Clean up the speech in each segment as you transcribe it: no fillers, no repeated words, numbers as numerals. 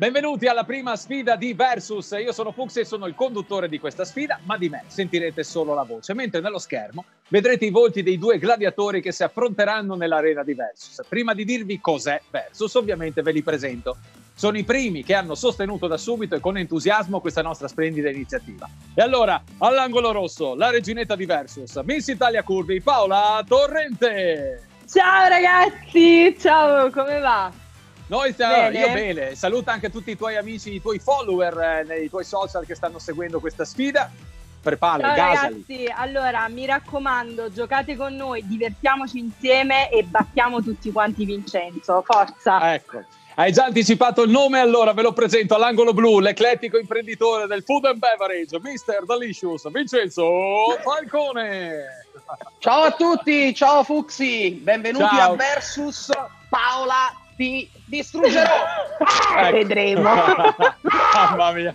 Benvenuti alla prima sfida di Versus. Io sono Fuchs e sono il conduttore di questa sfida, ma di me sentirete solo la voce, mentre nello schermo vedrete i volti dei due gladiatori che si affronteranno nell'arena di Versus. Prima di dirvi cos'è Versus, ovviamente ve li presento. Sono i primi che hanno sostenuto da subito e con entusiasmo questa nostra splendida iniziativa. E allora, all'angolo rosso, la reginetta di Versus, Miss Italia Curvi, Paola Torrente. Ciao ragazzi, ciao, come va? Noi stiamo, io bene, saluta anche tutti i tuoi amici, i tuoi follower nei tuoi social che stanno seguendo questa sfida. Prepara, ciao gasali. Ragazzi, allora mi raccomando, giocate con noi, divertiamoci insieme e battiamo tutti quanti Vincenzo, forza! Ecco, hai già anticipato il nome, allora ve lo presento all'angolo blu, l'eclettico imprenditore del food and beverage, Mr. Delicious, Vincenzo Falcone. Ciao a tutti, ciao Fuxi, benvenuti Ciao. a Versus. Paola, ti distruggerò. Ecco. Vedremo. Mamma mia.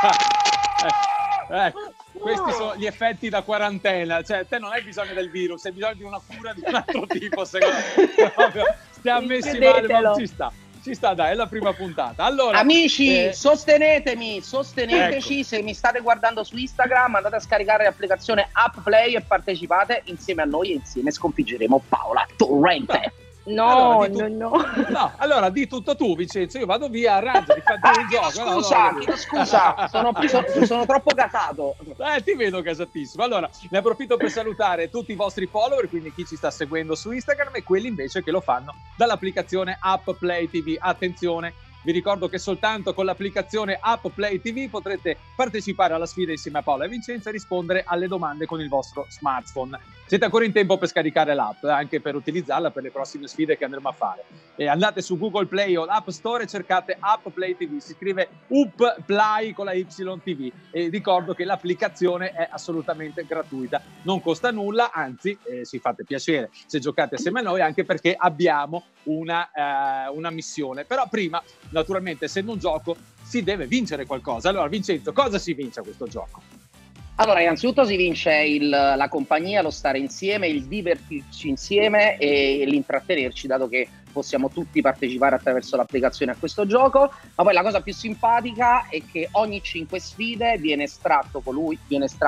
Questi sono gli effetti da quarantena, cioè te non hai bisogno del virus, hai bisogno di una cura di un altro tipo, secondo me. Stiamo messi male, ma ci sta, dai, è la prima puntata. Allora, amici, sostenetemi, ecco. Se mi state guardando su Instagram, andate a scaricare l'applicazione Play e partecipate insieme a noi e insieme sconfiggeremo Paola Torrente. No, allora, no. Allora di tutto tu, Vincenzo, io vado via, arrangiati, fatti il gioco. Scusa, sono troppo gasato. Ti vedo gasatissimo. Allora, ne approfitto per salutare tutti i vostri follower, quindi chi ci sta seguendo su Instagram e quelli invece che lo fanno dall'applicazione Play TV. Attenzione, vi ricordo che soltanto con l'applicazione Play TV potrete partecipare alla sfida insieme a Paola e Vincenzo e rispondere alle domande con il vostro smartphone. Siete ancora in tempo per scaricare l'app, anche per utilizzarla per le prossime sfide che andremo a fare. E andate su Google Play o l'App Store e cercate Play TV, si scrive Play con la YTV. E ricordo che l'applicazione è assolutamente gratuita, non costa nulla, anzi ci fate piacere se giocate assieme a noi, anche perché abbiamo una missione. Però prima, naturalmente, essendo un gioco, si deve vincere qualcosa. Allora, Vincenzo, cosa si vince a questo gioco? Allora, innanzitutto si vince la compagnia, lo stare insieme, il divertirci insieme e l'intrattenerci, dato che possiamo tutti partecipare attraverso l'applicazione a questo gioco. Ma poi la cosa più simpatica è che ogni 5 sfide viene scelto colui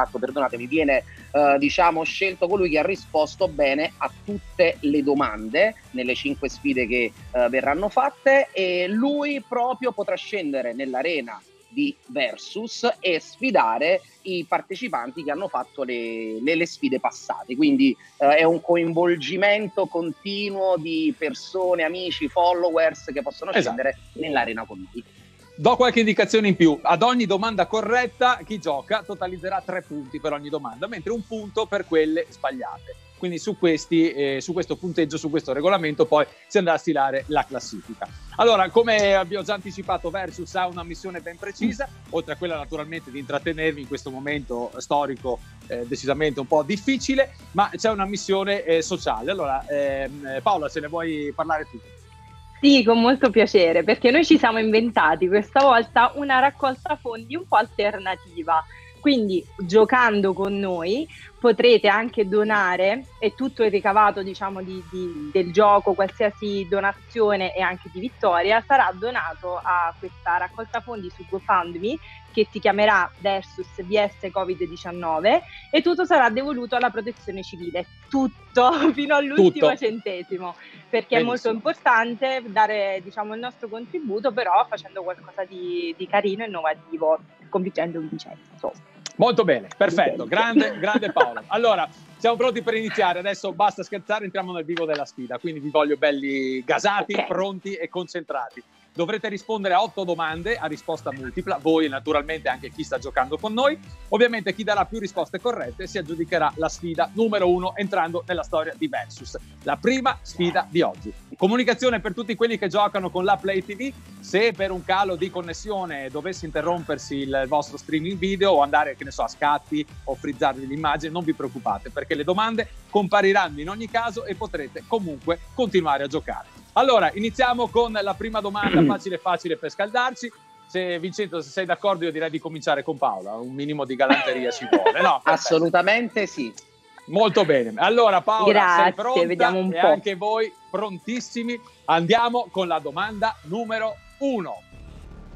che ha risposto bene a tutte le domande nelle 5 sfide che verranno fatte, e lui proprio potrà scendere nell'arena di Versus e sfidare i partecipanti che hanno fatto le sfide passate. Quindi è un coinvolgimento continuo di persone, amici, followers che possono scendere nell'arena con noi. Do qualche indicazione in più. Ad ogni domanda corretta chi gioca totalizzerà 3 punti per ogni domanda, mentre 1 punto per quelle sbagliate. Quindi su questo punteggio, su questo regolamento poi si andrà a stilare la classifica. Allora, come abbiamo già anticipato, Versus ha una missione ben precisa, oltre a quella naturalmente di intrattenervi in questo momento storico decisamente un po' difficile, ma c'è una missione sociale. Allora, Paola, se ne vuoi parlare tu? Sì, con molto piacere, perché noi ci siamo inventati questa volta una raccolta fondi un po' alternativa. Quindi giocando con noi potrete anche donare, e tutto il ricavato, diciamo, del gioco, qualsiasi donazione e anche di vittoria sarà donato a questa raccolta fondi su GoFundMe, che si chiamerà Versus VS Covid-19, e tutto sarà devoluto alla protezione civile, tutto fino all'ultimo centesimo, perché Benissimo. È molto importante dare, diciamo, il nostro contributo, però facendo qualcosa di carino e innovativo, convincendo Vincenzo. Molto bene, perfetto, grande Paolo. Allora, siamo pronti per iniziare, adesso basta scherzare, entriamo nel vivo della sfida, quindi vi voglio belli gasati, pronti e concentrati. Dovrete rispondere a 8 domande a risposta multipla, voi naturalmente anche chi sta giocando con noi. Ovviamente chi darà più risposte corrette si aggiudicherà la sfida numero 1 entrando nella storia di Versus, la prima sfida di oggi. Comunicazione per tutti quelli che giocano con la Play TV: se per un calo di connessione dovesse interrompersi il vostro streaming video o andare, che ne so, a scatti o frizzarvi l'immagine, non vi preoccupate, perché le domande compariranno in ogni caso e potrete comunque continuare a giocare. Allora, iniziamo con la prima domanda facile per scaldarci. Se Vincenzo, se sei d'accordo, io direi di cominciare con Paola, un minimo di galanteria ci vuole, no? Assolutamente sì. Molto bene. Allora Paola, sei pronta? Vediamo un e po'. Anche voi prontissimi? Andiamo con la domanda numero 1.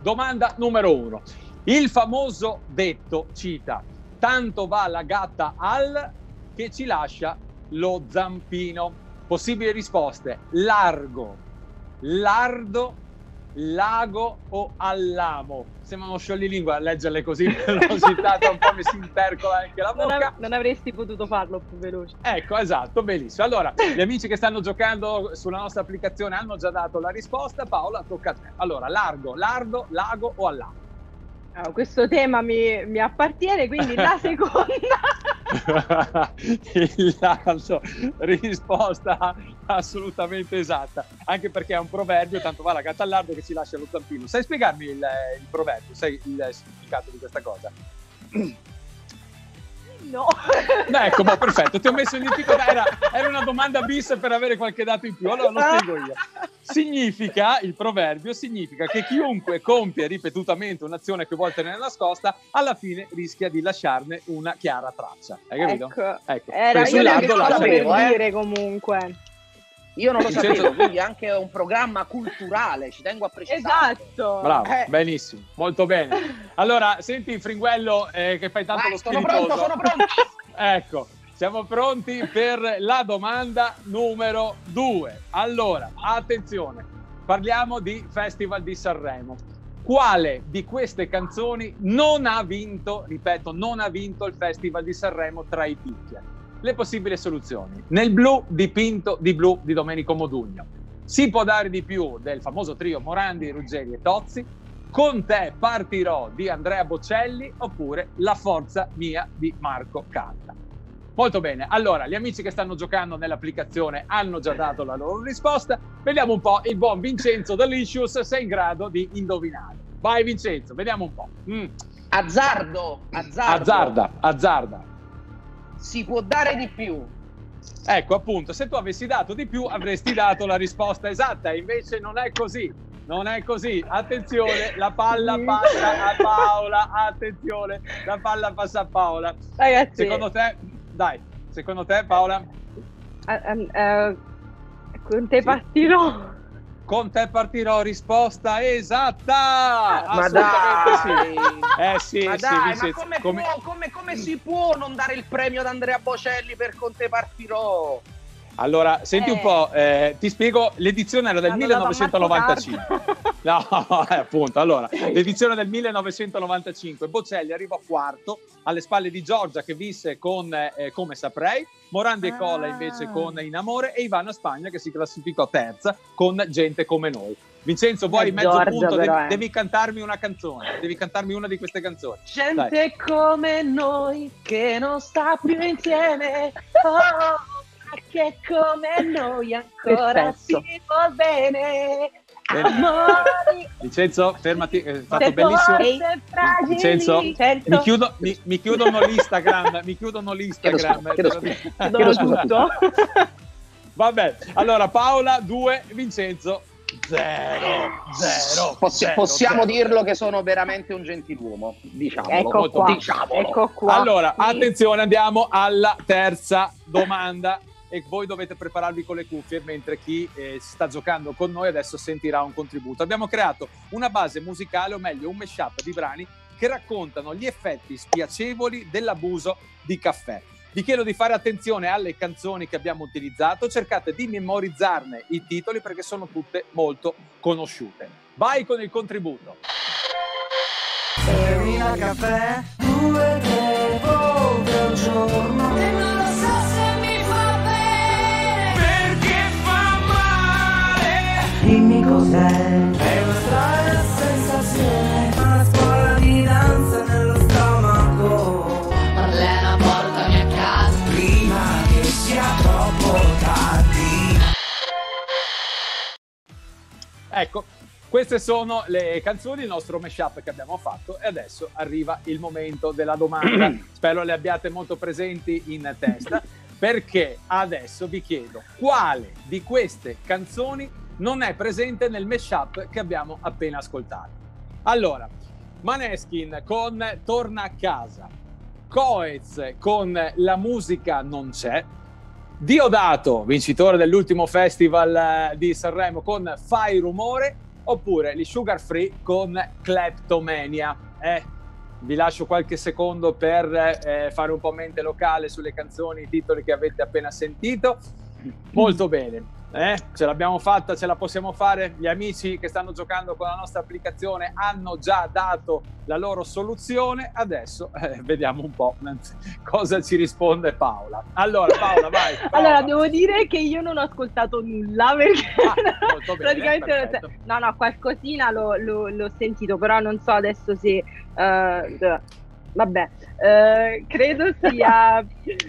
Domanda numero 1. Il famoso detto cita: tanto va la gatta al che ci lascia lo zampino. Possibili risposte: largo, lardo, lago o all'amo. Sembra uno scioglilingua a leggerle così, l'ho citata un po', mi si intercola anche la bocca. Non avresti potuto farlo più veloce. Ecco, esatto, benissimo. Allora, gli amici che stanno giocando sulla nostra applicazione hanno già dato la risposta. Paola, tocca a te. Allora, largo, lardo, lago o all'amo? Questo tema mi appartiene, quindi la seconda. Il lardo, risposta assolutamente esatta, anche perché è un proverbio, tanto va la gatta al lardo che ci lascia lo zampino. Sai spiegarmi il proverbio? Sai il significato di questa cosa? No. Ecco, ma perfetto, ti ho messo in difficoltà, era una domanda bis per avere qualche dato in più, allora lo spiego io. Il proverbio significa che chiunque compie ripetutamente un'azione che vuol tenere nascosta, alla fine rischia di lasciarne una chiara traccia. Hai capito? Ecco. Era io che stavo per dire comunque. Io non lo sapevo, quindi è anche un programma culturale, ci tengo a precisare. Esatto. Bravo, benissimo, molto bene. Allora, senti Fringuello che fai tanto lo spiritoso. Sono pronto. Ecco, siamo pronti per la domanda numero 2. Allora, attenzione, parliamo di Festival di Sanremo. Quale di queste canzoni non ha vinto, ripeto, non ha vinto il Festival di Sanremo tra i picchiani? Le possibili soluzioni: Nel blu dipinto di blu di Domenico Modugno, Si può dare di più del famoso trio Morandi, Ruggeri e Tozzi, Con te partirò di Andrea Bocelli, oppure La forza mia di Marco Canta. Molto bene, allora gli amici che stanno giocando nell'applicazione hanno già dato la loro risposta. Vediamo un po' il buon Vincenzo Delicious se è in grado di indovinare. Vai Vincenzo, vediamo un po'. Azzarda. Si può dare di più. Ecco, appunto, se tu avessi dato di più avresti dato la risposta esatta, invece non è così. Non è così. Attenzione, la palla passa a Paola. Attenzione, la palla passa a Paola. Ragazzi, secondo te Paola? Con te partirò. Con te partirò, risposta esatta! Ma dai! Sì. Ma dai, come si può non dare il premio ad Andrea Bocelli per Con te partirò? Allora, senti un po', ti spiego, l'edizione era del 1995. No, appunto, allora, l'edizione del 1995, Bocelli arrivò quarto, alle spalle di Giorgia che vinse con Come saprei, Morandi e Cola invece con In amore, e Ivana Spagna che si classificò terza con Gente come noi. Vincenzo, vuoi mezzo Giorgia, punto? però, Devi cantarmi una canzone, devi cantarmi una di queste canzoni. Gente Dai. come noi che non sta più insieme, che come noi ancora si vuol bene. Amori. Vincenzo, fermati, è stato bellissimo. Vincenzo, mi chiudono l'Instagram, Chiedo scusa. Vabbè, allora Paola 2, Vincenzo 0. Possiamo dirlo che sono veramente un gentiluomo, diciamolo. Ecco qua. Allora, attenzione, andiamo alla terza domanda. E voi dovete prepararvi con le cuffie, mentre chi sta giocando con noi adesso sentirà un contributo. Abbiamo creato una base musicale, o meglio un mashup di brani che raccontano gli effetti spiacevoli dell'abuso di caffè. Vi chiedo di fare attenzione alle canzoni che abbiamo utilizzato, cercate di memorizzarne i titoli perché sono tutte molto conosciute. Vai con il contributo. Servina caffè, 2-3 volte al giorno. E non lo so se mi fa bene, perché fa male. Dimmi cos'è, è una strana sensazione, una scuola di danza nello stomaco. Marlena, portami a casa prima che sia troppo tardi. Ecco, queste sono le canzoni, il nostro mashup che abbiamo fatto, e adesso arriva il momento della domanda. Spero le abbiate molto presenti in testa, perché adesso vi chiedo quale di queste canzoni non è presente nel mashup che abbiamo appena ascoltato. Allora, Maneskin con Torna a casa, Coez con La musica non c'è, Diodato, vincitore dell'ultimo festival di Sanremo, con Fai rumore, oppure gli Sugar Free con Kleptomania. Vi lascio qualche secondo per fare un po' mente locale sulle canzoni, i titoli che avete appena sentito. Molto bene. Ce l'abbiamo fatta, ce la possiamo fare. Gli amici che stanno giocando con la nostra applicazione hanno già dato la loro soluzione. Adesso vediamo un po' cosa ci risponde Paola. Allora Paola, vai. Paola. Allora, devo dire che io non ho ascoltato nulla perché molto bene, praticamente no, qualcosina l'ho sentito, però non so adesso se vabbè, credo sia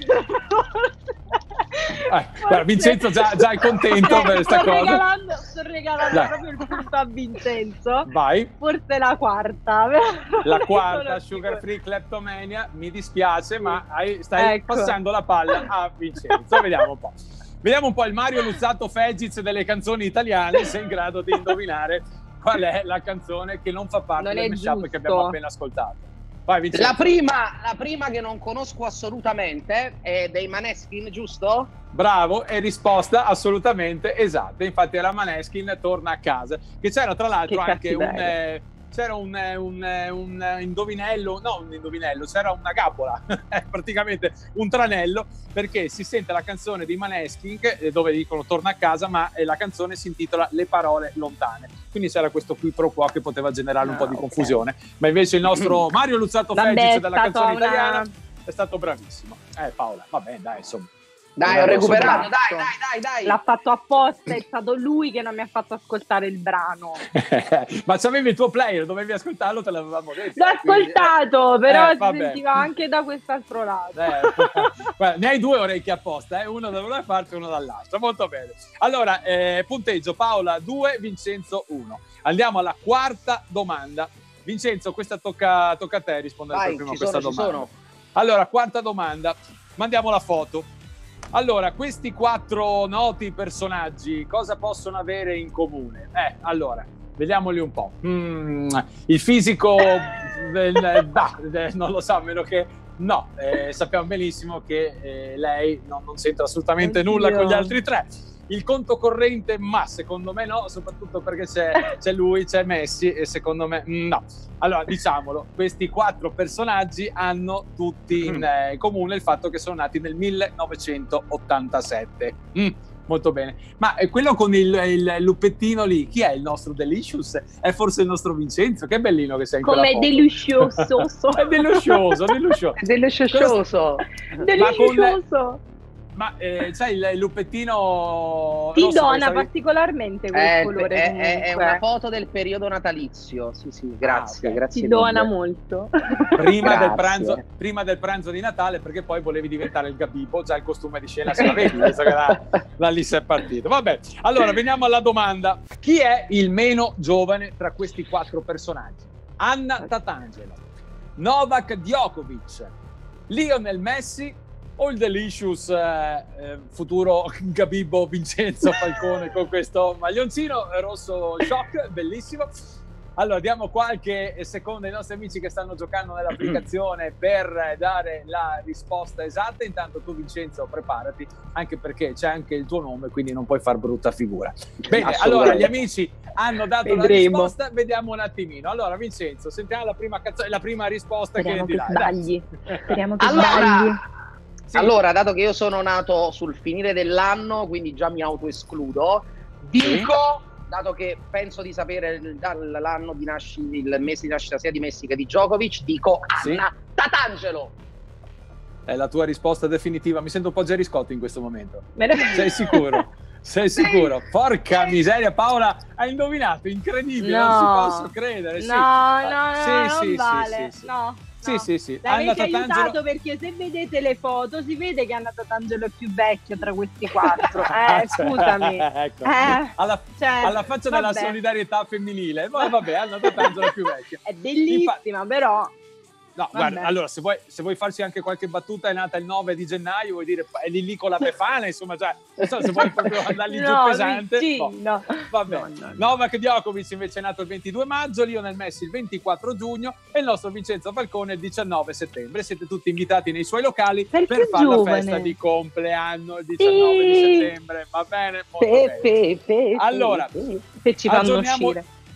guarda, Vincenzo già è contento per questa cosa. Sto regalando proprio il punto a Vincenzo. Vai. Forse la quarta. La quarta, Sugar Free Kleptomania. Mi dispiace, ma stai passando la palla a Vincenzo. Vediamo un po'. Vediamo un po' il Mario Luzzatto Fegiz delle canzoni italiane, se è in grado di indovinare qual è la canzone che non fa parte del mashup che abbiamo appena ascoltato. Vai, Vincenzo. La prima che non conosco assolutamente è dei Maneskin, giusto? Bravo, è risposta assolutamente esatta. Infatti era Maneskin, Torna a casa, che c'era tra l'altro anche un indovinello, no un indovinello, c'era una gabola, praticamente un tranello, perché si sente la canzone di Maneskin dove dicono torna a casa, ma la canzone si intitola Le parole lontane, quindi c'era questo qui pro quo che poteva generare un po' di confusione, ma invece il nostro Mario Luzzatto Fegiz della canzone italiana è stato bravissimo. Paola, va bene, dai, insomma. Dai, ho recuperato, dai. L'ha fatto apposta, è stato lui che non mi ha fatto ascoltare il brano. Ma c'avevi il tuo player, dovevi ascoltarlo, te l'avevamo detto. L'ho ascoltato, però si sentiva anche da quest'altro lato. Guarda, ne hai due orecchie apposta, uno da una parte e uno dall'altra, molto bene. Allora, punteggio, Paola 2, Vincenzo 1. Andiamo alla quarta domanda. Vincenzo, questa tocca a te rispondere per prima a questa domanda. Allora, quarta domanda, mandiamo la foto. Allora, questi 4 noti personaggi cosa possono avere in comune? Allora, vediamoli un po'. Il fisico, non lo so, a meno che no, sappiamo benissimo che lei non c'entra assolutamente nulla con gli altri 3. Il conto corrente, ma secondo me no, soprattutto perché c'è lui, c'è Messi e secondo me no. Allora, diciamolo, questi 4 personaggi hanno tutti in comune il fatto che sono nati nel 1987. Molto bene. Ma quello con il lupettino lì, chi è il nostro Delicious? È forse il nostro Vincenzo? Che bellino che sei in quella foto. Come delicioso. È delicioso. Delicioso. Ma c'è il lupettino ti rosso, dona particolarmente quel colore. È una foto del periodo natalizio. Sì, grazie. Ti dona molto. Prima del pranzo di Natale, perché poi volevi diventare il Gabibbo, già il costume di scena se l'avevi, visto che da lì sei partito. Vabbè, allora veniamo alla domanda. Chi è il meno giovane tra questi 4 personaggi? Anna Tatangelo, Novak Djokovic, Lionel Messi o il Delicious futuro Gabibbo Vincenzo Falcone con questo maglioncino rosso shock, bellissimo. Allora diamo qualche secondo ai nostri amici che stanno giocando nell'applicazione per dare la risposta esatta. Intanto tu, Vincenzo, preparati, anche perché c'è anche il tuo nome, quindi non puoi far brutta figura. Bene, allora gli amici hanno dato la risposta, vediamo un attimino. Allora Vincenzo, sentiamo la prima risposta. Speriamo che sbagli. Speriamo che sbagli. Sì. Allora, dato che io sono nato sul finire dell'anno, quindi già mi autoescludo, dico, dato che penso di sapere l'anno di nascita, il mese di nascita sia di Messi che di Djokovic, dico Anna Tatangelo. È la tua risposta definitiva? Mi sento un po' Gerry Scott in questo momento. Sei sicuro? Sei sicuro? Porca miseria, Paola, hai indovinato, incredibile, non ci posso credere. Non vale. Sì. L'avete aiutato perché se vedete le foto si vede che Anna Tatangelo è più vecchio tra questi 4. Scusami. Ecco. Alla faccia della solidarietà femminile. Ma vabbè, Anna Tatangelo è più vecchia. È bellissima, però... No, guarda, allora se vuoi farci anche qualche battuta, è nata il 9 di gennaio, vuoi dire è lì con la Befana, insomma, cioè, non so se vuoi proprio andargli giù pesante. Vabbè. Novak Djokovic invece è nato il 22 maggio, Lionel Messi il 24 giugno e il nostro Vincenzo Falcone il 19 settembre. Siete tutti invitati nei suoi locali per fare la festa di compleanno il 19 di settembre, va bene? Molto bene. Allora, ci fanno uscire.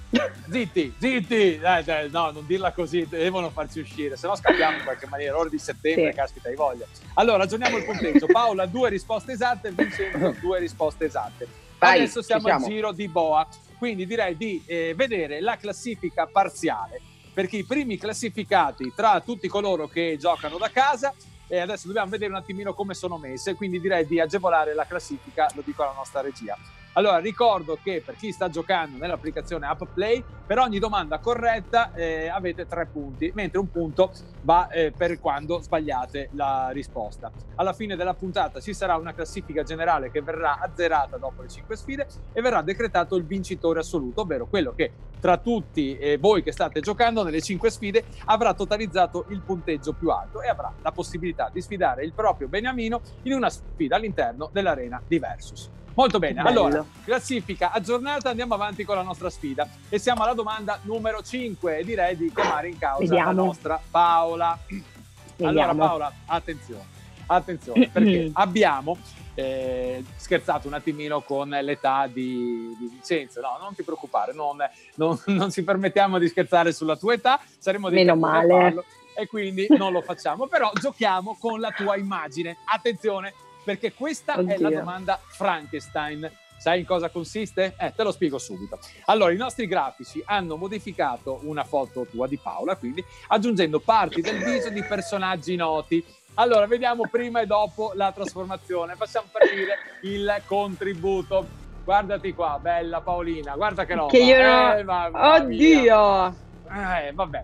Zitti, zitti, no, non dirla così, devono farci uscire, se no scappiamo in qualche maniera, ora di settembre, Sì. caspita, hai voglia. Allora, ragioniamo il punteggio. Paola 2 risposte esatte, Vincenzo 2 risposte esatte. Vai, Adesso siamo ci al siamo. giro di boa, quindi direi di vedere la classifica parziale, perché i primi classificati tra tutti coloro che giocano da casa, e adesso dobbiamo vedere un attimino come sono messe, quindi direi di agevolare la classifica, lo dico alla nostra regia. Allora, ricordo che per chi sta giocando nell'applicazione App Play, per ogni domanda corretta avete 3 punti, mentre un punto va per quando sbagliate la risposta. Alla fine della puntata ci sarà una classifica generale che verrà azzerata dopo le 5 sfide e verrà decretato il vincitore assoluto, ovvero quello che tra tutti voi che state giocando nelle 5 sfide avrà totalizzato il punteggio più alto e avrà la possibilità di sfidare il proprio beniamino in una sfida all'interno dell'arena di Versus. Molto bene, Bello. allora, classifica aggiornata, andiamo avanti con la nostra sfida e siamo alla domanda numero 5 e direi di chiamare in causa Vediamo. la nostra Paola. Allora Vediamo. Paola, attenzione, perché abbiamo scherzato un attimino con l'età di Vincenzo. No, non ti preoccupare, non ci permettiamo di scherzare sulla tua età, saremo dei Meno cattivi a male. farlo e quindi non lo facciamo, però giochiamo con la tua immagine. Attenzione, perché questa è la Oddio. domanda Frankenstein. Sai in cosa consiste? Te lo spiego subito. Allora, i nostri grafici hanno modificato una foto tua di Paola, quindi aggiungendo parti del viso di personaggi noti. Allora, vediamo prima e dopo la trasformazione. Facciamo partire il contributo. Guardati qua, bella Paolina, guarda che roba. Che io no... mamma mia. Oddio! Vabbè.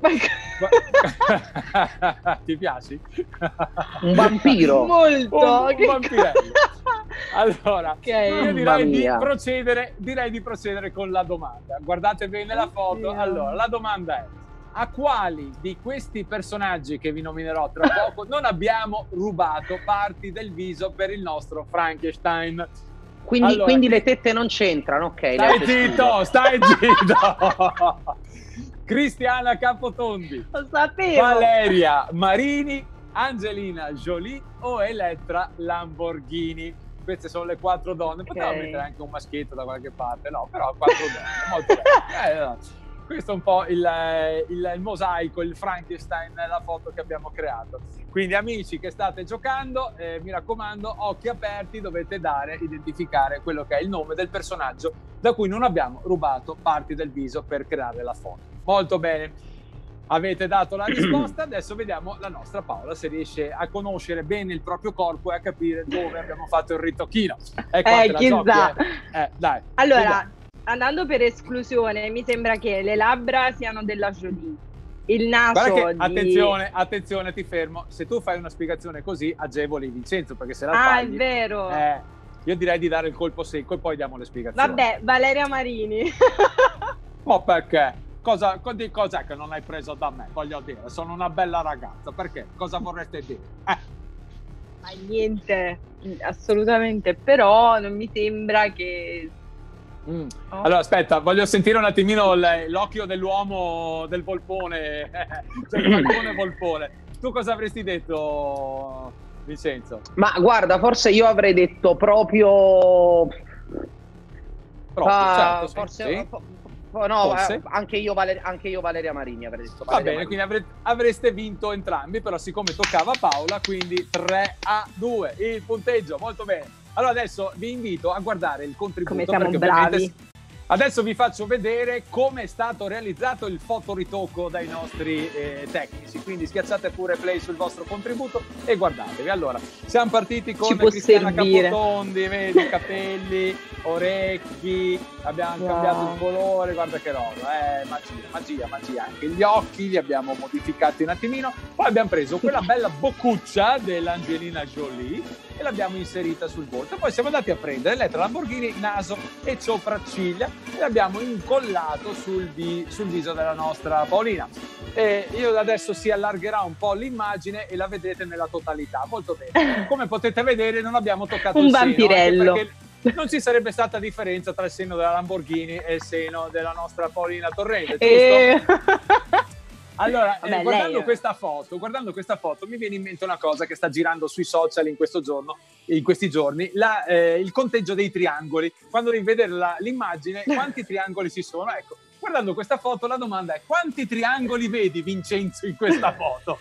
Ti piaci? Un vampiro. Molto! Un vampirello. Allora, Ok. io Mamma direi mia. di procedere con la domanda. Guardate bene la foto. Oddio. Allora, la domanda è: a quali di questi personaggi che vi nominerò tra poco non abbiamo rubato parti del viso per il nostro Frankenstein? Quindi, Allora, quindi le tette non c'entrano, ok? le Stai altre zitto, stai zitto. Cristiana Capotondi, Lo sapevo! Valeria Marini, Angelina Jolie o Elettra Lamborghini. Queste sono le 4 donne. Potevo Ok. mettere anche un maschietto da qualche parte, no, però 4 donne, molto bene. No. Questo è un po' il mosaico, il Frankenstein, la foto che abbiamo creato. Quindi amici che state giocando, mi raccomando, occhi aperti, dovete identificare quello che è il nome del personaggio da cui non abbiamo rubato parti del viso per creare la foto. Molto bene. Avete dato la risposta, adesso vediamo la nostra Paola se riesce a conoscere bene il proprio corpo e a capire dove abbiamo fatto il ritocchino. Ecco, te la chissà. giochi, dai. Allora, vediamo. andando per esclusione, mi sembra che le labbra siano della Jolie, il naso Guarda che, di... attenzione, ti fermo. Se tu fai una spiegazione così, agevoli Vincenzo, perché se la Ah, è sbagli, vero! io direi di dare il colpo secco e poi diamo le spiegazioni. Vabbè, Valeria Marini. Oh, perché? Cos'è che non hai preso da me? Voglio dire, sono una bella ragazza. Perché? Cosa vorreste dire? Ma niente, assolutamente, però non mi sembra che... Oh. Allora, aspetta, voglio sentire un attimino l'occhio dell'uomo, del volpone, del balcone volpone. Tu cosa avresti detto, Vincenzo? Ma guarda, forse io avrei detto proprio... Certo, sì, forse, sì. no, Forse. anche io Valeria Marini avrei detto. Va Valeria bene, Marini. quindi avreste vinto entrambi, però siccome toccava a Paola, quindi 3-2 il punteggio, molto bene. Allora adesso vi invito a guardare il contributo. Come siamo perché bravi. ovviamente adesso vi faccio vedere come è stato realizzato il fotoritocco dai nostri tecnici, quindi schiacciate pure play sul vostro contributo e guardatevi. Allora, siamo partiti con Ci può Cristiana servire. Capotondi, vedi, capelli, orecchi, abbiamo cambiato il colore, guarda che roba, magia, anche gli occhi li abbiamo modificati un attimino, poi abbiamo preso quella bella boccuccia dell'Angelina Jolie e l'abbiamo inserita sul volto, poi siamo andati a prendere Elettra Lamborghini, naso e sopracciglia e l'abbiamo incollato sul viso della nostra Paolina. E io adesso si allargherà un po' l'immagine e la vedrete nella totalità, molto bene. Come potete vedere non abbiamo toccato Un il seno, vampirello. anche perché non ci sarebbe stata differenza tra il seno della Lamborghini e il seno della nostra Paolina Torrente, giusto? Allora, Vabbè, guardando lei- questa foto mi viene in mente una cosa che sta girando sui social in questi giorni, il conteggio dei triangoli. Quando devi vedere l'immagine, quanti triangoli ci sono? Ecco, guardando questa foto la domanda è: quanti triangoli vedi, Vincenzo, in questa foto?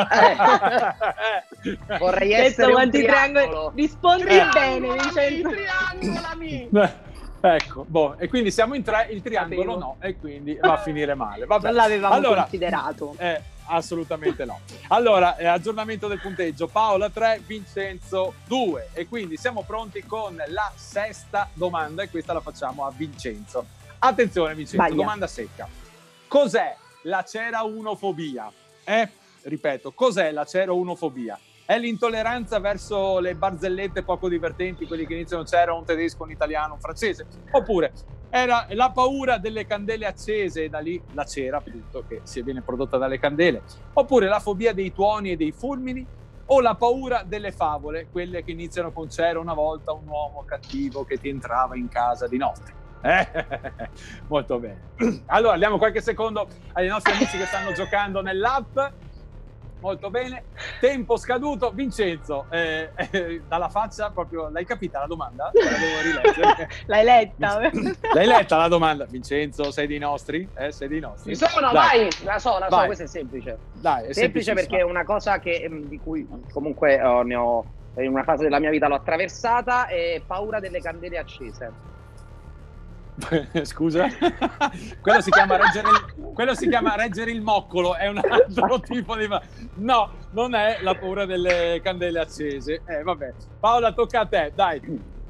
Vorrei essere un triangolo. Rispondi bene, Vincenzo. Triangolami! Ecco, boh, e quindi siamo in 3, il triangolo no, e quindi va a finire male. Vabbè. Non l'avevamo allora, considerato. Assolutamente no. Allora, aggiornamento del punteggio: Paola 3, Vincenzo 2, e quindi siamo pronti con la sesta domanda, e questa la facciamo a Vincenzo. Attenzione Vincenzo, Baglia. domanda secca. Cos'è la cerounofobia? Ripeto, cos'è la cerounofobia? È l'intolleranza verso le barzellette poco divertenti, quelli che iniziano c'era un tedesco, un italiano, un francese? Oppure era la paura delle candele accese, e da lì la cera, appunto, che si viene prodotta dalle candele? Oppure la fobia dei tuoni e dei fulmini? O la paura delle favole, quelle che iniziano con c'era una volta un uomo cattivo che ti entrava in casa di notte? Molto bene. Allora, diamo qualche secondo ai nostri amici che stanno giocando nell'app. Molto bene, tempo scaduto. Vincenzo, dalla faccia proprio, l'hai capita la domanda? La devo rileggere. L'hai letta? L'hai letta la domanda? Vincenzo, sei dei nostri? Sei dei nostri? Ci sono, vai! La so, Vai. questa è semplice. Dai, è Semplice perché è una cosa di cui comunque ne ho, in una fase della mia vita l'ho attraversata, è paura delle candele accese. Scusa? Quello si chiama reggere il moccolo, è un altro tipo di... No, non è la paura delle candele accese. Vabbè. Paola, tocca a te, dai.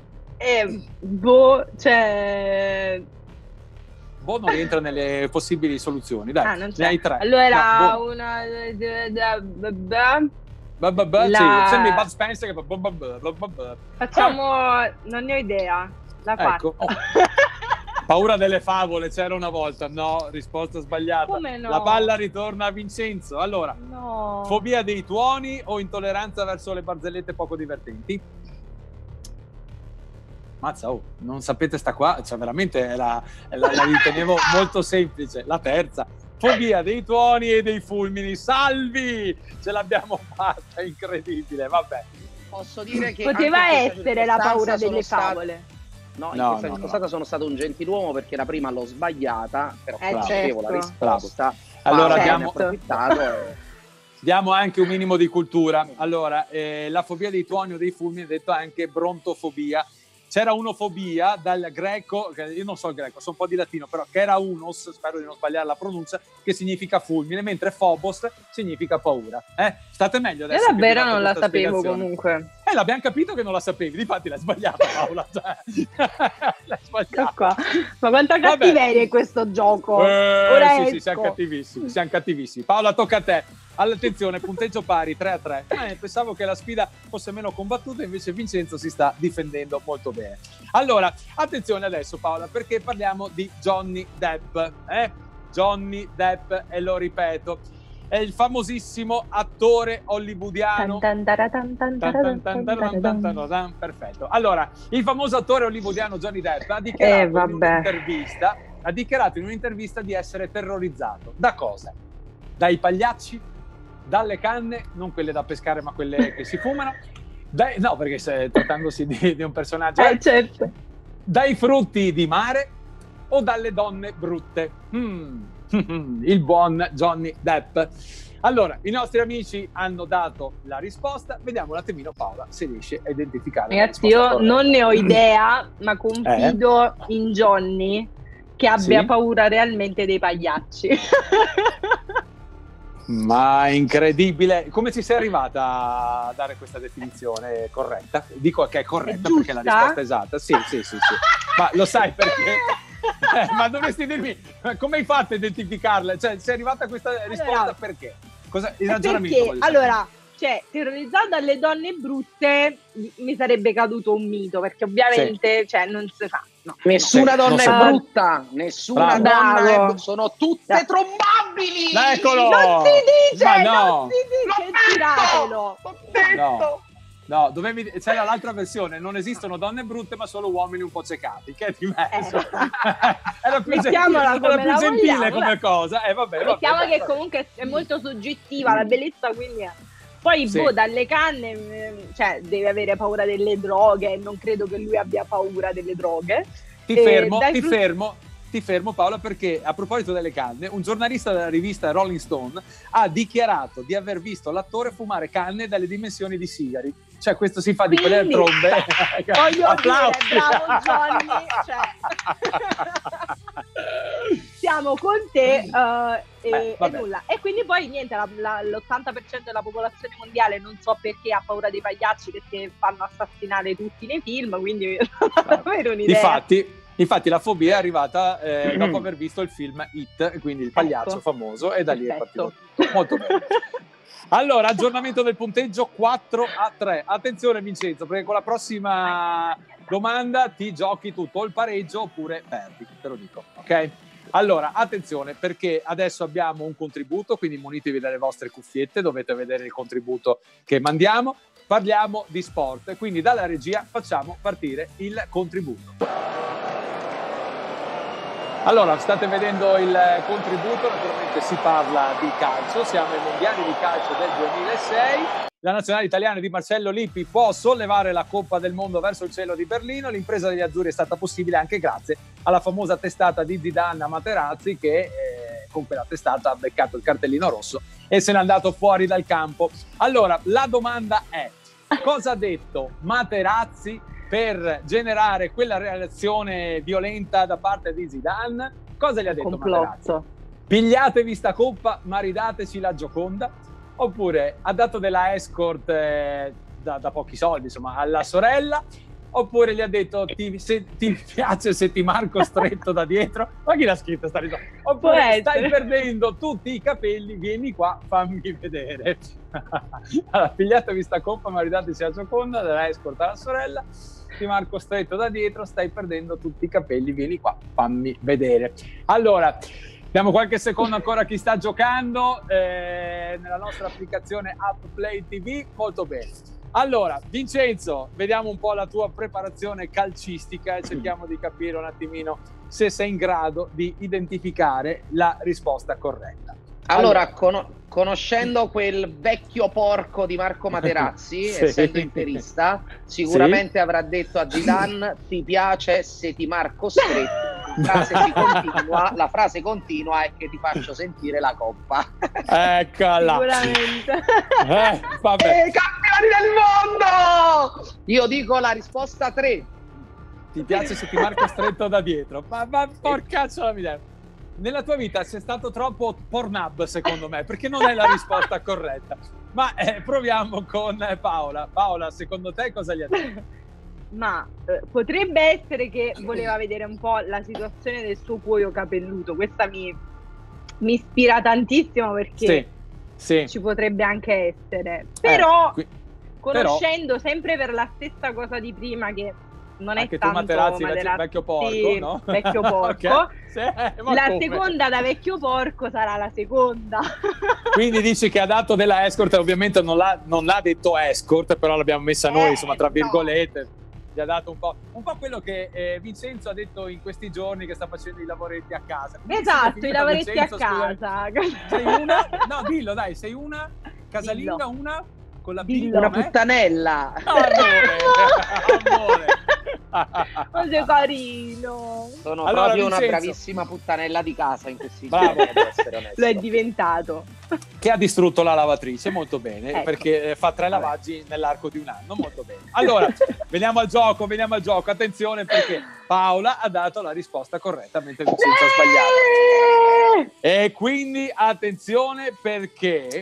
Cioè... Boh, non rientra nelle possibili soluzioni, dai. Non ne c'è. hai 3. Allora, No, una... sì, sembri Bud Spencer che... Facciamo... Non ne ho idea. La Ecco. quarta. Paura delle favole, c'era una volta. No, risposta sbagliata. Come no? La palla ritorna a Vincenzo. Allora, No. fobia dei tuoni o intolleranza verso le barzellette poco divertenti? Mazza, non sapete sta qua? Cioè, veramente la ritenevo molto semplice. La terza. Fobia dei tuoni e dei fulmini. Salvi! Ce l'abbiamo fatta, incredibile. Vabbè. Posso dire che Poteva anche in questa essere la paura circostanza delle sono favole. No, in No, questa no, circostanza sono stato un gentiluomo perché la prima l'ho sbagliata, però conoscevo la certo. risposta. Allora ne ho diamo- approfittato. Diamo anche un minimo di cultura. Allora, la fobia dei tuoni o dei fulmini è detto anche brontofobia. C'era unofobia dal greco, che io non so il greco, so un po' di latino, però che era unos, spero di non sbagliare la pronuncia, che significa fulmine, mentre phobos significa paura. State meglio adesso. Io che davvero vi ho dato non la questa sapevo spiegazione. comunque. L'abbiamo capito che non la sapevi, difatti l'hai sbagliata, Paola. L'hai sbagliata. Qua. Ma quanta cattiveria è questo gioco? Ora Sì, siamo cattivissimi. Paola, tocca a te. Attenzione, punteggio pari 3-3. Pensavo che la sfida fosse meno combattuta, invece Vincenzo si sta difendendo molto bene. Allora, attenzione adesso Paola, perché parliamo di Johnny Depp. Johnny Depp, e lo ripeto, è il famosissimo attore hollywoodiano. Perfetto. Allora, il famoso attore hollywoodiano Johnny Depp ha dichiarato in un'intervista di essere terrorizzato. Da cosa? Dai pagliacci? Dalle canne, non quelle da pescare ma quelle che si fumano, no, perché trattandosi di un personaggio, certo. Dai frutti di mare o dalle donne brutte? Il buon Johnny Depp. Allora, i nostri amici hanno dato la risposta, vediamo un attimino Paola se riesce a identificare. Ragazzi, io non ne ho idea, ma confido in Johnny che abbia paura realmente dei pagliacci. Ma incredibile, come ci sei arrivata a dare questa definizione corretta? Dico che è corretta perché è la risposta è esatta. Sì. Ma lo sai perché? Ma dovresti dirmi come hai fatto a identificarla? Cioè, sei arrivata a questa risposta perché? Cosa il ragionamento? Perché allora, terrorizzata dalle donne brutte mi sarebbe caduto un mito, perché ovviamente non si fa. No. Nessuna donna è brutta, nessuna donna sono tutte trombabili. Eccolo! Non si dice, no. Tiratelo. No, c'era l'altra versione, non esistono donne brutte ma solo uomini un po' ciecati, che è diverso. Era più gentile come cosa. Mettiamo che comunque è molto soggettiva la bellezza, quindi poi dalle canne, deve avere paura delle droghe, non credo che lui abbia paura delle droghe. Ti fermo. ti fermo Paola, perché a proposito delle canne, un giornalista della rivista Rolling Stone ha dichiarato di aver visto l'attore fumare canne dalle dimensioni di sigari. Cioè questo si fa di quelle trombe. Voglio Applausi. dire, bravo Johnny, siamo con te e nulla. E quindi poi niente, l'80% della popolazione mondiale, non so perché, ha paura dei pagliacci, perché fanno assassinare tutti nei film, quindi non avere un'idea. Infatti la fobia è arrivata dopo aver visto il film It, quindi il pagliaccio famoso, e da lì è partito tutto. Molto bene. Allora, aggiornamento del punteggio 4-3. Attenzione Vincenzo, perché con la prossima domanda ti giochi tutto, o il pareggio oppure perdi, te lo dico, ok? Allora, attenzione, perché adesso abbiamo un contributo, quindi munitevi delle vostre cuffiette, dovete vedere il contributo che mandiamo. Parliamo di sport, quindi dalla regia facciamo partire il contributo. Allora, state vedendo il contributo, naturalmente si parla di calcio, siamo ai mondiali di calcio del 2006, la nazionale italiana di Marcello Lippi può sollevare la Coppa del Mondo verso il cielo di Berlino, l'impresa degli azzurri è stata possibile anche grazie alla famosa testata di Zidane a Materazzi che con quella testata ha beccato il cartellino rosso e se n'è andato fuori dal campo. Allora, la domanda è, cosa ha detto Materazzi per generare quella reazione violenta da parte di Zidane? Cosa gli ha detto Materazzi? Pigliatevi sta coppa, ma ridateci la Gioconda? Oppure ha dato della escort da pochi soldi, insomma, alla sorella? Oppure gli ha detto ti piace se ti marco stretto da dietro? Ma chi l'ha scritto sta risata? Oppure stai perdendo tutti i capelli, vieni qua, fammi vedere. Allora, pigliatevi sta coppa, ma ridateci la Gioconda, della escort alla sorella, ti marco stretto da dietro, stai perdendo tutti i capelli, vieni qua, fammi vedere. Allora, diamo qualche secondo ancora a chi sta giocando nella nostra applicazione App Play TV. Molto bene. Allora, Vincenzo, vediamo un po' la tua preparazione calcistica e cerchiamo di capire un attimino se sei in grado di identificare la risposta corretta. Allora, conoscendo quel vecchio porco di Marco Materazzi, sì, essendo interista, sicuramente avrà detto a Zidane: ti piace se ti marco stretto. La frase continua è che ti faccio sentire la coppa. Eccola. Sicuramente. Vabbè. Campioni del mondo! Io dico la risposta 3. Ti piace se ti marco stretto da dietro? Ma porcaccio la miseria. Nella tua vita c'è stato troppo Pornhub, secondo me, perché non è la risposta corretta. Ma proviamo con Paola. Paola, secondo te cosa gli ha detto? Ma potrebbe essere che voleva vedere un po' la situazione del suo cuoio capelluto. Questa mi ispira tantissimo, perché ci potrebbe anche essere. Però, conoscendo sempre per la stessa cosa di prima, che non è anche tanto tu Materazzi, vecchio porco, sì, no? Vecchio porco. Okay. La seconda da vecchio porco sarà la seconda. Quindi dici che ha dato della escort, ovviamente non l'ha detto escort, però l'abbiamo messa noi, insomma, tra virgolette. Gli ha dato un po' quello che Vincenzo ha detto in questi giorni, che sta facendo i lavoretti a casa. Quindi esatto, i lavoretti Vincenzo, a casa. Sei una? No, dillo dai, sei una casalinga, una con la B, una puttanella. Amore. Ma sei carino. Sono allora, proprio Vincenzo, una bravissima puttanella di casa in questi giorni, devo essere onesto. Lo è diventato. Che ha distrutto la lavatrice, molto bene, ecco, perché fa 3 lavaggi nell'arco di un anno, molto bene. Allora, veniamo al gioco, attenzione, perché Paola ha dato la risposta corretta mentre Vincenzo ha sbagliato. E quindi attenzione, perché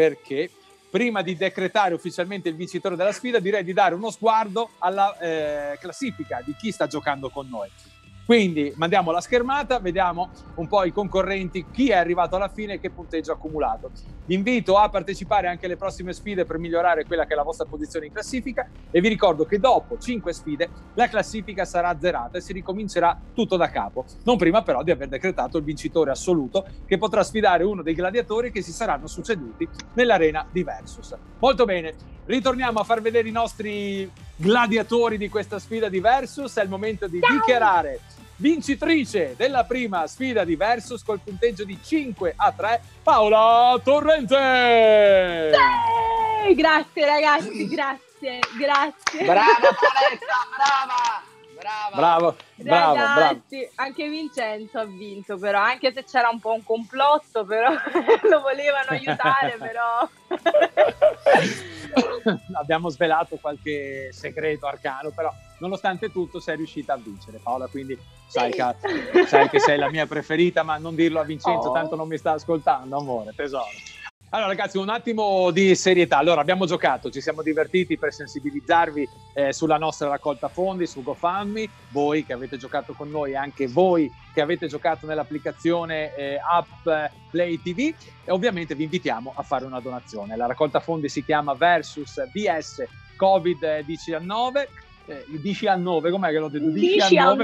prima di decretare ufficialmente il vincitore della sfida, direi di dare uno sguardo alla classifica di chi sta giocando con noi. Quindi mandiamo la schermata, vediamo un po' i concorrenti, chi è arrivato alla fine e che punteggio ha accumulato. Vi invito a partecipare anche alle prossime sfide per migliorare quella che è la vostra posizione in classifica, e vi ricordo che dopo 5 sfide la classifica sarà azzerata e si ricomincerà tutto da capo, non prima però di aver decretato il vincitore assoluto, che potrà sfidare uno dei gladiatori che si saranno succeduti nell'arena di Versus. Molto bene, ritorniamo a far vedere i nostri gladiatori di questa sfida di Versus. È il momento di dichiarare vincitrice della prima sfida di Versus col punteggio di 5-3 Paola Torrente. Grazie ragazzi, grazie. Brava Paletta, brava. Bravo. Ragazzi, anche Vincenzo ha vinto, però, anche se c'era un po' un complotto, però lo volevano aiutare, però. Abbiamo svelato qualche segreto arcano, però nonostante tutto sei riuscita a vincere, Paola, quindi sai che sei la mia preferita, ma non dirlo a Vincenzo, tanto non mi sta ascoltando, amore, tesoro. Allora ragazzi, un attimo di serietà. Allora, abbiamo giocato, ci siamo divertiti per sensibilizzarvi sulla nostra raccolta fondi su GoFundMe, voi che avete giocato con noi, anche voi che avete giocato nell'applicazione app Play TV, e ovviamente vi invitiamo a fare una donazione. La raccolta fondi si chiama Versus VS Covid-19. 19, com'è che l'ho detto? 19.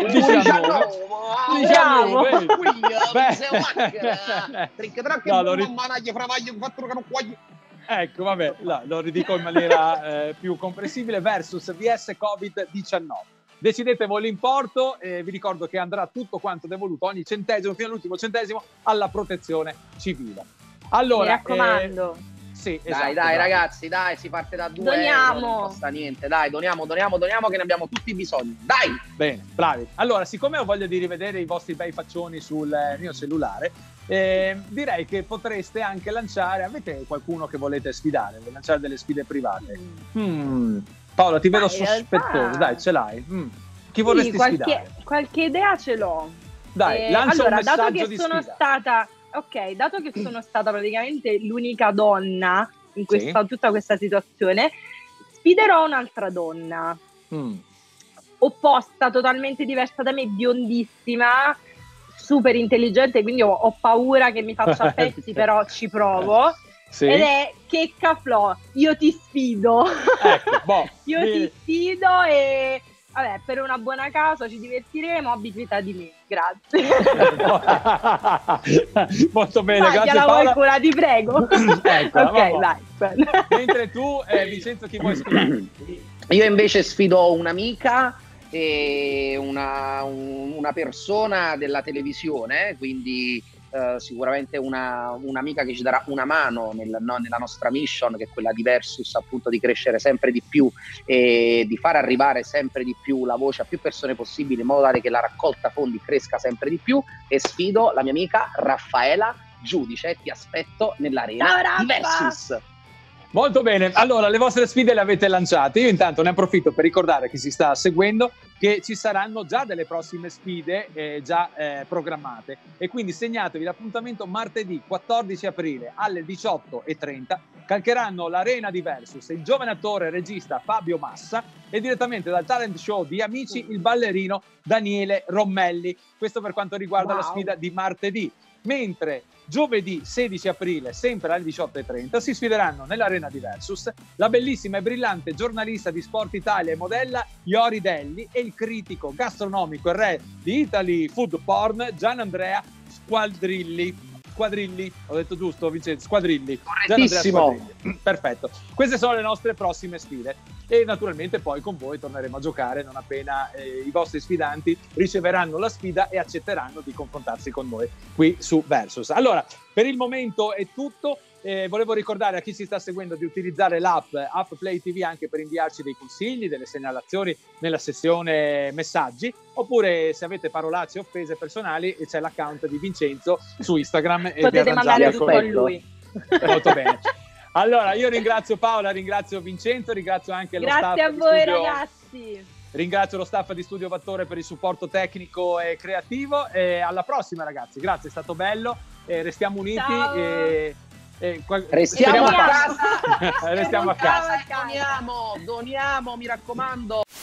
Ecco, vabbè, lo ridico in maniera più comprensibile. Versus VS Covid-19. Decidete voi l'importo, vi ricordo che andrà tutto quanto devoluto, ogni centesimo fino all'ultimo centesimo, alla protezione civile. Allora, mi raccomando. Sì, dai, esatto, ragazzi, dai, si parte da 2 doniamo. euro, non costa niente, dai, doniamo che ne abbiamo tutti bisogno, dai! Bene, bravi. Allora, siccome ho voglia di rivedere i vostri bei faccioni sul mio cellulare, direi che potreste anche lanciare, avete qualcuno che volete sfidare, lanciare delle sfide private? Paola, ti vedo sospettosa, dai, ce l'hai? Chi vorresti sfidare? Qualche idea ce l'ho. Dai, lancia allora, un messaggio dato che di sono sfida. stata dato che sono stata praticamente l'unica donna in tutta questa situazione, sfiderò un'altra donna opposta, totalmente diversa da me, biondissima, super intelligente, quindi ho paura che mi faccia a pezzi, però ci provo. Sì. Ed è Checca Flo, io ti sfido. Ecco, ti sfido e vabbè, per una buona causa ci divertiremo, abbi pietà di me, grazie. Molto bene, vai, grazie la Paola. vuoi cura, ti prego. Ecco, ok, vai. Mentre tu, Vincenzo, chi vuoi sfidare? Io invece sfido un'amica e una persona della televisione, quindi sicuramente un'amica che ci darà una mano nella nostra mission, che è quella di Versus, appunto, di crescere sempre di più e di far arrivare sempre di più la voce a più persone possibili, in modo tale che la raccolta fondi cresca sempre di più. E sfido la mia amica Raffaela Giudice. Ti aspetto nell'arena di Versus. Molto bene, allora le vostre sfide le avete lanciate. Io intanto ne approfitto per ricordare a chi si sta seguendo che ci saranno già delle prossime sfide già programmate, e quindi segnatevi l'appuntamento martedì 14 aprile alle 18:30. Calcheranno l'arena di Versus il giovane attore e regista Fabio Massa e direttamente dal talent show di Amici il ballerino Daniele Rommelli. Questo per quanto riguarda la sfida di martedì. Mentre giovedì 16 aprile, sempre alle 18:30, si sfideranno nell'arena di Versus la bellissima e brillante giornalista di Sport Italia e modella Iori Delli e il critico gastronomico e re di Italy Food Porn Gianandrea Squadrilli, ho detto giusto Vincenzo? Squadrilli. Correttissimo. Perfetto. Queste sono le nostre prossime sfide e naturalmente poi con voi torneremo a giocare non appena i vostri sfidanti riceveranno la sfida e accetteranno di confrontarsi con noi qui su Versus. Allora, per il momento è tutto. Volevo ricordare a chi si sta seguendo di utilizzare l'app Play TV anche per inviarci dei consigli, delle segnalazioni nella sezione messaggi, oppure se avete parolacce o offese personali c'è l'account di Vincenzo su Instagram e potete mandare tutto a lui. Molto bene. Allora io ringrazio Paola, ringrazio Vincenzo, ringrazio anche lo staff. Grazie a voi ragazzi. Ringrazio lo staff di Studio Vattore per il supporto tecnico e creativo, e alla prossima ragazzi, grazie, è stato bello, restiamo uniti. Restiamo a casa. Restiamo a casa. Doniamo, mi raccomando.